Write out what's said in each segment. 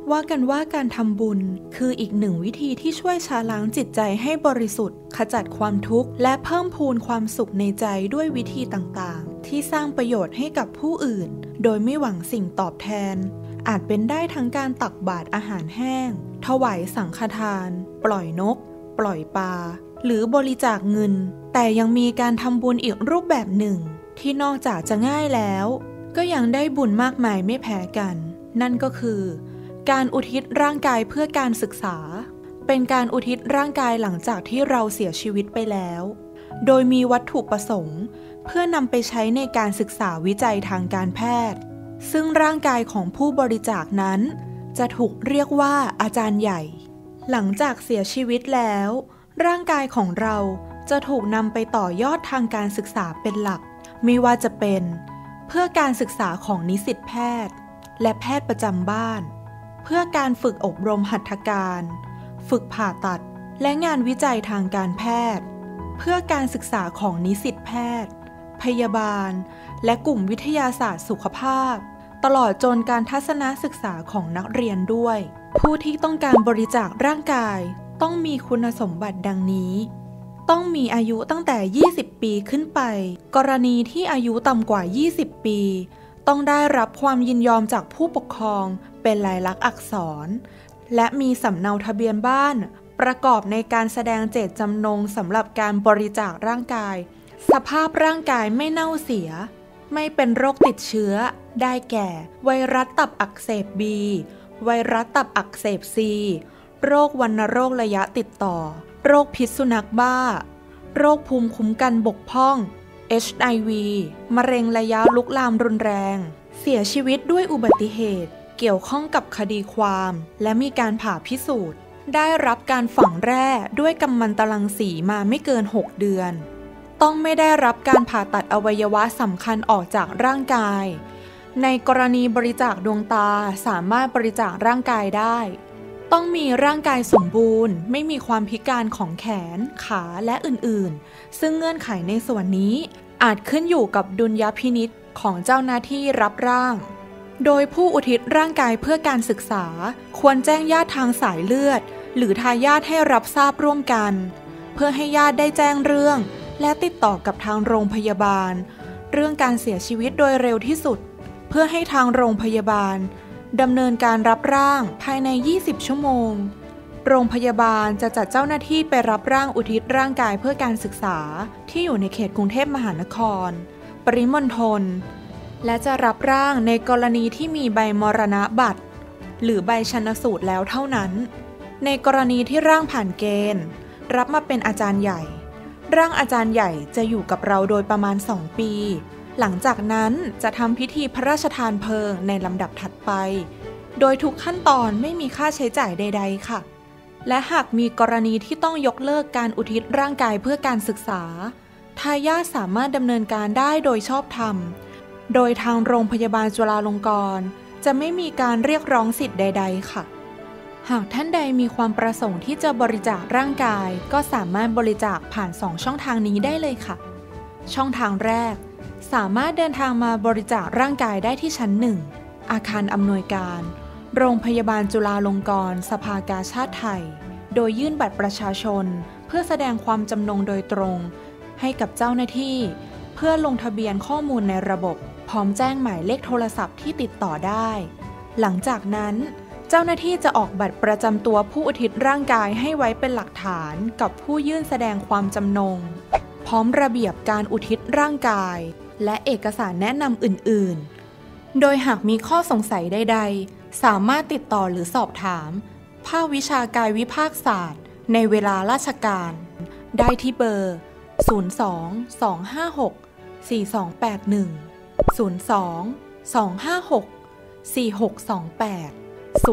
ว่ากันว่าการทำบุญคืออีกหนึ่งวิธีที่ช่วยชะล้างจิตใจให้บริสุทธิ์ขจัดความทุกข์และเพิ่มพูนความสุขในใจด้วยวิธีต่างๆที่สร้างประโยชน์ให้กับผู้อื่นโดยไม่หวังสิ่งตอบแทนอาจเป็นได้ทั้งการตักบาตรอาหารแห้งถวายสังฆทานปล่อยนกปล่อยปลาหรือบริจาคเงินแต่ยังมีการทำบุญอีกรูปแบบหนึ่งที่นอกจากจะง่ายแล้วก็ยังได้บุญมากมายไม่แพ้กันนั่นก็คือการอุทิศร่างกายเพื่อการศึกษาเป็นการอุทิศร่างกายหลังจากที่เราเสียชีวิตไปแล้วโดยมีวัตถุประสงค์เพื่อนำไปใช้ในการศึกษาวิจัยทางการแพทย์ซึ่งร่างกายของผู้บริจาคนั้นจะถูกเรียกว่าอาจารย์ใหญ่หลังจากเสียชีวิตแล้วร่างกายของเราจะถูกนำไปต่อยอดทางการศึกษาเป็นหลักไม่ว่าจะเป็นเพื่อการศึกษาของนิสิตแพทย์และแพทย์ประจำบ้านเพื่อการฝึกอบรมหัตถการฝึกผ่าตัดและงานวิจัยทางการแพทย์เพื่อการศึกษาของนิสิตแพทย์พยาบาลและกลุ่มวิทยาศาสตร์สุขภาพตลอดจนการทัศนศึกษาของนักเรียนด้วยผู้ที่ต้องการบริจาคร่างกายต้องมีคุณสมบัติดังนี้ต้องมีอายุตั้งแต่20ปีขึ้นไปกรณีที่อายุต่ำกว่า20ปีต้องได้รับความยินยอมจากผู้ปกครองเป็นลายลักษณ์อักษรและมีสำเนาทะเบียนบ้านประกอบในการแสดงเจตจำนงสำหรับการบริจาคร่างกายสภาพร่างกายไม่เน่าเสียไม่เป็นโรคติดเชื้อได้แก่ไวรัสตับอักเสบ B ไวรัสตับอักเสบ C โรควัณโรคระยะติดต่อโรคพิษสุนัขบ้าโรคภูมิคุ้มกันบกพร่อง HIV มะเร็งระยะลุกลามรุนแรงเสียชีวิตด้วยอุบัติเหตุเกี่ยวข้องกับคดีความและมีการผ่าพิสูจน์ได้รับการฝังแร่ด้วยกัมมันตรังสีมาไม่เกิน6 เดือนต้องไม่ได้รับการผ่าตัดอวัยวะสำคัญออกจากร่างกายในกรณีบริจาคดวงตาสามารถบริจาคร่างกายได้ต้องมีร่างกายสมบูรณ์ไม่มีความพิการของแขนขาและอื่นๆซึ่งเงื่อนไขในส่วนนี้อาจขึ้นอยู่กับดุลยพินิจของเจ้าหน้าที่รับร่างโดยผู้อุทิศร่างกายเพื่อการศึกษาควรแจ้งญาติทางสายเลือดหรือทายาทให้รับทราบร่วมกันเพื่อให้ญาติได้แจ้งเรื่องและติดต่อกับทางโรงพยาบาลเรื่องการเสียชีวิตโดยเร็วที่สุดเพื่อให้ทางโรงพยาบาลดำเนินการรับร่างภายใน20ชั่วโมงโรงพยาบาลจะจัดเจ้าหน้าที่ไปรับร่างอุทิศร่างกายเพื่อการศึกษาที่อยู่ในเขตกรุงเทพมหานครปริมณฑลและจะรับร่างในกรณีที่มีใบมรณบัตรหรือใบชันสูตรแล้วเท่านั้นในกรณีที่ร่างผ่านเกณฑ์รับมาเป็นอาจารย์ใหญ่ร่างอาจารย์ใหญ่จะอยู่กับเราโดยประมาณ2 ปีหลังจากนั้นจะทำพิธีพระราชทานเพลิงในลำดับถัดไปโดยทุกขั้นตอนไม่มีค่าใช้จ่ายใดๆค่ะและหากมีกรณีที่ต้องยกเลิกการอุทิศร่างกายเพื่อการศึกษาทายาทสามารถดำเนินการได้โดยชอบธรรมโดยทางโรงพยาบาลจุฬาลงกรณ์จะไม่มีการเรียกร้องสิทธิ์ใดๆค่ะหากท่านใดมีความประสงค์ที่จะบริจาคร่างกายก็สามารถบริจาคผ่าน2 ช่องทางนี้ได้เลยค่ะช่องทางแรกสามารถเดินทางมาบริจาคร่างกายได้ที่ชั้น 1อาคารอำนวยการโรงพยาบาลจุฬาลงกรณ์สภากาชาดไทยโดยยื่นบัตรประชาชนเพื่อแสดงความจำนงโดยตรงให้กับเจ้าหน้าที่เพื่อลงทะเบียนข้อมูลในระบบพร้อมแจ้งหมายเลขโทรศัพท์ที่ติดต่อได้หลังจากนั้นเจ้าหน้าที่จะออกบัตรประจำตัวผู้อุทิศร่างกายให้ไว้เป็นหลักฐานกับผู้ยื่นแสดงความจำนงพร้อมระเบียบการอุทิศร่างกายและเอกสารแนะนำอื่นๆโดยหากมีข้อสงสัยใดๆสามารถติดต่อหรือสอบถามภาควิชากายวิภาคศาสตร์ในเวลาราชการได้ที่เบอร์ 02-256-4281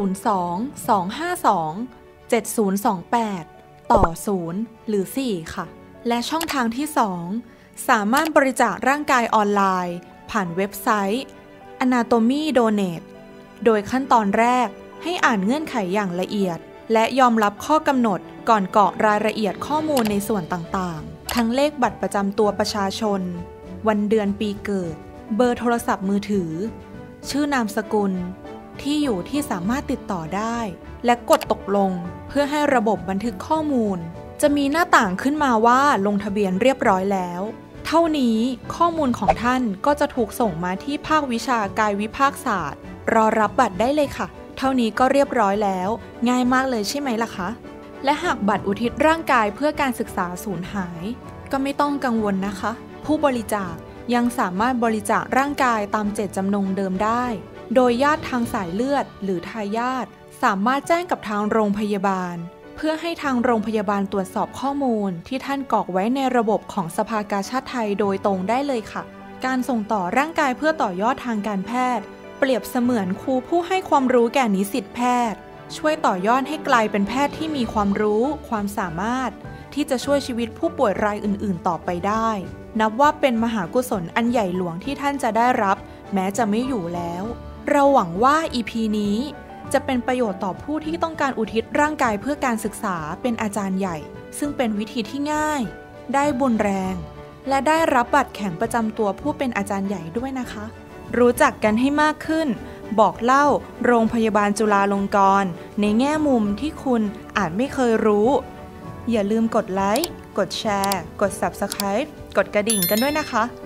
02-252-7028 ต่อ 0 หรือ 4 ค่ะและช่องทางที่ 2 สามารถบริจาคร่างกายออนไลน์ผ่านเว็บไซต์ Anatomy Donate โดยขั้นตอนแรกให้อ่านเงื่อนไขอย่างละเอียดและยอมรับข้อกำหนดก่อนกรอกรายละเอียดข้อมูลในส่วนต่างๆทั้งเลขบัตรประจำตัวประชาชนวันเดือนปีเกิดเบอร์โทรศัพท์มือถือชื่อนามสกุลที่อยู่ที่สามารถติดต่อได้และกดตกลงเพื่อให้ระบบบันทึกข้อมูลจะมีหน้าต่างขึ้นมาว่าลงทะเบียนเรียบร้อยแล้วเท่านี้ข้อมูลของท่านก็จะถูกส่งมาที่ภาควิชากายวิภาคศาสตร์รอรับบัตรได้เลยค่ะเท่านี้ก็เรียบร้อยแล้วง่ายมากเลยใช่ไหมล่ะคะและหากบัตรอุทิศร่างกายเพื่อการศึกษาสูญหายก็ไม่ต้องกังวลนะคะผู้บริจาคยังสามารถบริจาคร่างกายตามเจตจำนงเดิมได้โดยญาติทางสายเลือดหรือทายาทสามารถแจ้งกับทางโรงพยาบาลเพื่อให้ทางโรงพยาบาลตรวจสอบข้อมูลที่ท่านกรอกไว้ในระบบของสภากาชาดไทยโดยตรงได้เลยค่ะการส่งต่อร่างกายเพื่อต่อยอดทางการแพทย์เปรียบเสมือนครูผู้ให้ความรู้แก่นิสิตแพทย์ช่วยต่อยอดให้กลายเป็นแพทย์ที่มีความรู้ความสามารถที่จะช่วยชีวิตผู้ป่วยรายอื่นๆต่อไปได้นับว่าเป็นมหากุศลอันใหญ่หลวงที่ท่านจะได้รับแม้จะไม่อยู่แล้วเราหวังว่า EP นี้จะเป็นประโยชน์ต่อผู้ที่ต้องการอุทิศร่างกายเพื่อการศึกษาเป็นอาจารย์ใหญ่ซึ่งเป็นวิธีที่ง่ายได้บุญแรงและได้รับบัตรแข็งประจำตัวผู้เป็นอาจารย์ใหญ่ด้วยนะคะรู้จักกันให้มากขึ้นบอกเล่าโรงพยาบาลจุฬาลงกรณ์ในแง่มุมที่คุณอาจไม่เคยรู้อย่าลืมกดไลค์กดแชร์กด Subscribe กดกระดิ่งกันด้วยนะคะ